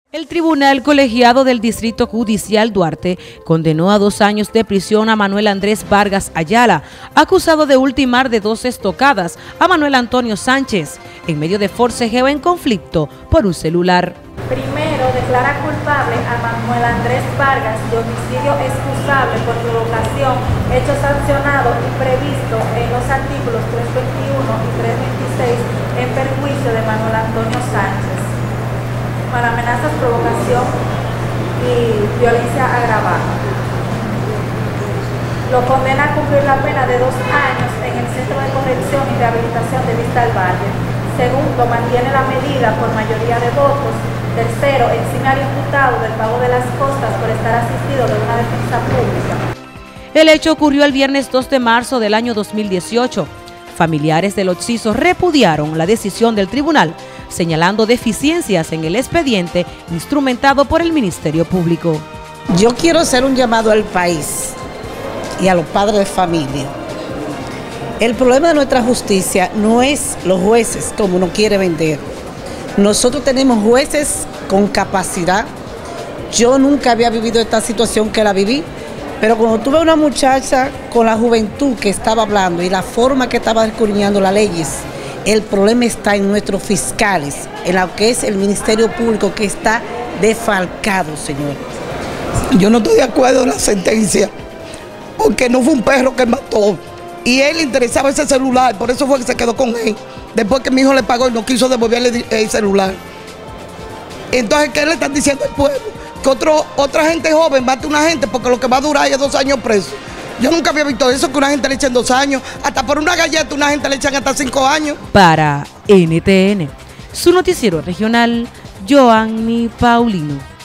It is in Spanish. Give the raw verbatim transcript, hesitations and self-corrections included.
El Tribunal Colegiado del Distrito Judicial Duarte condenó a dos años de prisión a Manuel Andrés Vargas Ayala, acusado de ultimar de dos estocadas a Manuel Antonio Sánchez, en medio de forcejeo en conflicto por un celular. Primero, declara culpable a Manuel Andrés Vargas de homicidio excusable por provocación, hecho sancionado y previsto en los artículos trescientos veintiuno y trescientos veintiséis en perjuicio de Manuel Antonio Sánchez, para amenazas, provocación y violencia agravada. Lo condena a cumplir la pena de dos años en el Centro de Corrección y Rehabilitación de Vista al Valle. Segundo, mantiene la medida por mayoría de votos. Tercero, exime al imputado del pago de las costas por estar asistido de una defensa pública. El hecho ocurrió el viernes dos de marzo del año dos mil dieciocho. Familiares del occiso repudiaron la decisión del tribunal, señalando deficiencias en el expediente instrumentado por el Ministerio Público. Yo quiero hacer un llamado al país y a los padres de familia. El problema de nuestra justicia no es los jueces, como uno quiere vender. Nosotros tenemos jueces con capacidad. Yo nunca había vivido esta situación que la viví, pero cuando tuve una muchacha con la juventud que estaba hablando y la forma que estaba escudriñando las leyes, el problema está en nuestros fiscales, en lo que es el Ministerio Público, que está defalcado, señor. Yo no estoy de acuerdo en la sentencia, porque no fue un perro que mató, y él le interesaba ese celular, por eso fue que se quedó con él, después que mi hijo le pagó y no quiso devolverle el celular. Entonces, ¿qué le están diciendo al pueblo? Que otro, otra gente joven mate a una gente porque lo que va a durar es dos años preso. Yo nunca había visto eso, que una gente le echen dos años, hasta por una galleta una gente le echan hasta cinco años. Para N T N, su noticiero regional, Joanny Paulino.